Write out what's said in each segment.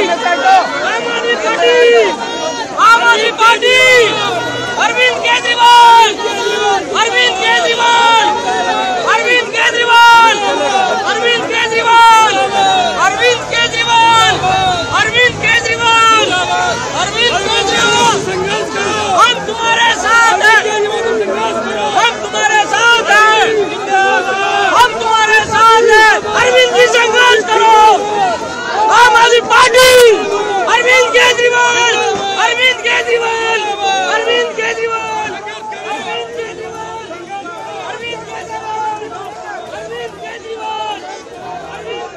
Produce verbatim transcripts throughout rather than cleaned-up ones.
आम आदमी पार्टी, अरविंद केजरीवाल, अरविंद केजरीवाल, अरविंद केजरीवाल, अरविंद केजरीवाल, अरविंद केजरीवाल, अरविंद केजरीवाल, अरविंद केजरीवाल, हम तुम्हारे साथ हैं, हम तुम्हारे साथ हैं, हम तुम्हारे साथ हैं। अरविंद जी संघर्ष करो। आम आदमी पार्टी, अरविंद केजरीवाल, अरविंद केजरीवाल, अरविंद केजरीवाल, अरविंद केजरीवाल, अरविंद केजरीवाल, अरविंद केजरीवाल, अरविंद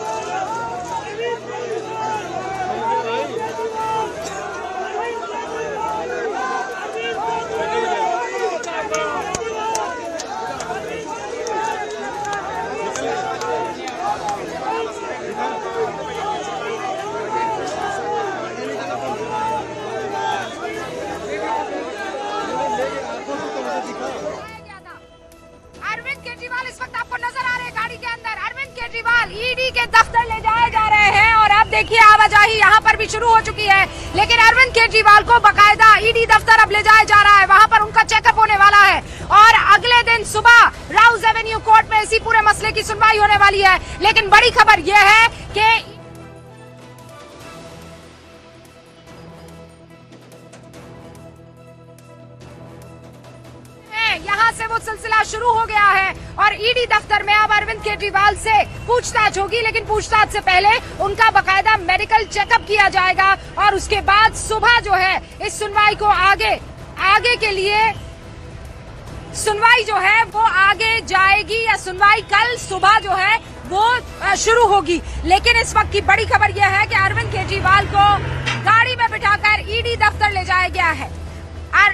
केजरीवाल इस वक्त आपको नजर आ रहे हैं गाड़ी के अंदर। अरविंद केजरीवाल ईडी के दफ्तर ले जाए जा रहे हैं और अब देखिए आवाजाही यहाँ पर भी शुरू हो चुकी है, लेकिन अरविंद केजरीवाल को बकायदा ईडी दफ्तर अब ले जाया जा रहा है। वहाँ पर उनका चेकअप होने वाला है और अगले दिन सुबह राउज एवेन्यू कोर्ट में इसी पूरे मसले की सुनवाई होने वाली है। लेकिन बड़ी खबर यह है कि यहाँ से वो सिलसिला शुरू हो गया है और ईडी दफ्तर में अब अरविंद केजरीवाल से पूछताछ होगी, लेकिन पूछताछ से पहले उनका बकायदा मेडिकल चेकअप किया जाएगा और उसके बाद सुबह जो है इस सुनवाई को आगे आगे के लिए सुनवाई जो है वो आगे जाएगी या सुनवाई कल सुबह जो है वो शुरू होगी। लेकिन इस वक्त की बड़ी खबर यह है कि अरविंद केजरीवाल को गाड़ी में बिठाकर ईडी दफ्तर ले जाया गया है। और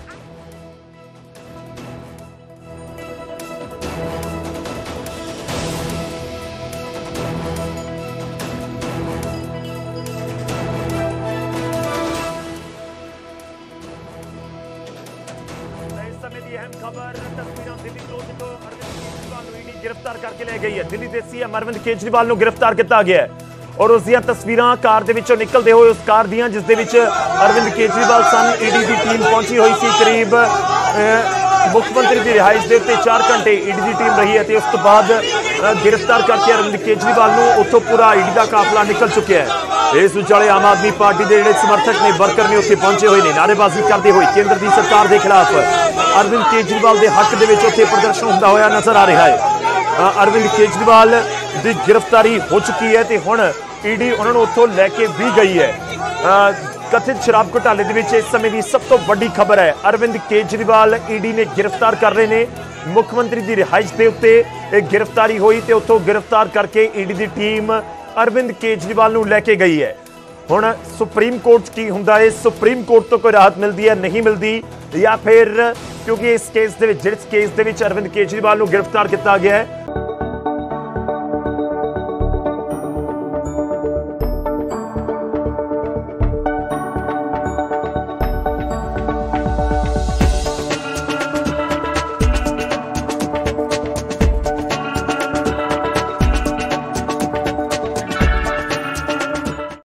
खबर तस्वीरां दिल्ली ਤੋਂ ਜਿੱਥੋਂ ਅਰਵਿੰਦ ਕੇਜਰੀਵਾਲ ਨੂੰ ਈਡੀ गिरफ्तार करके ले गई है। दिल्ली ਦੇ ਸੀਐਮ ਅਰਵਿੰਦ ਕੇਜਰੀਵਾਲ ਨੂੰ गिरफ्तार ਕੀਤਾ ਗਿਆ ਹੈ और ਉਸ ਦੀਆਂ ਤਸਵੀਰਾਂ ਕਾਰ ਦੇ ਵਿੱਚੋਂ ਨਿਕਲਦੇ ਹੋਏ ਉਸ ਕਾਰ ਦੀਆਂ ਜਿਸ ਦੇ ਵਿੱਚ ਅਰਵਿੰਦ ਕੇਜਰੀਵਾਲ ਸਨ। ਈਡੀ ਦੀ ਟੀਮ ਪਹੁੰਚੀ ਹੋਈ ਸੀ। ਕਰੀਬ ਮੁੱਖ ਮੰਤਰੀ ਦੀ ਰਿਹਾਇਸ਼ ਦੇ ਉੱਤੇ ਚਾਰ ਘੰਟੇ ਈਡੀ ਦੀ ਟੀਮ ਰਹੀ ਹੈ ਤੇ ਉਸ ਤੋਂ ਬਾਅਦ गिरफ्तार करके अरविंद केजरीवाल ਨੂੰ ਉੱਥੋਂ ਪੂਰਾ ਈਡੀ ਦਾ ਕਾਫਲਾ ਨਿਕਲ ਚੁੱਕਿਆ ਹੈ। इस विचाले आम आदमी पार्टी के जिहड़े समर्थक ने वर्कर ने उत्थे पहुंचे हुए ने नारेबाजी करते हुए केंद्र की सरकार के खिलाफ अरविंद केजरीवाल के हक दे विच उत्थे प्रदर्शन होंदा होया नजर आ रहा है। अरविंद केजरीवाल की गिरफ्तारी हो चुकी है तो हुण ईडी उन्होंने उत्थों लैके भी गई है। कथित शराब घोटाले दे विच इस समय की सब तो वड्डी खबर है। अरविंद केजरीवाल ईडी ने गिरफ्तार कर रहे हैं। मुख्यमंत्री की रिहाइश के उत्ते गिरफ्तारी हुई तो उत्थों गिरफ्तार करके ईडी की टीम अरविंद केजरीवाल नूं लैके गई है। हुण सुप्रीम कोर्ट की हुंदा है, सुप्रीम कोर्ट तो कोई राहत मिलती है नहीं मिलती, या फिर क्योंकि इस केस दे विच जिस केस दे विच अरविंद केजरीवाल नूं गिरफ्तार किया गया है